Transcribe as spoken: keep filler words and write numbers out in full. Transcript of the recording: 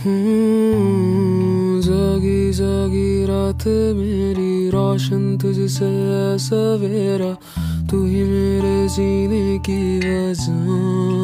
हूँ जागी जागी रात मेरी रोशन तुझसे है सवेरा, तू ही मेरे जीने की वजह।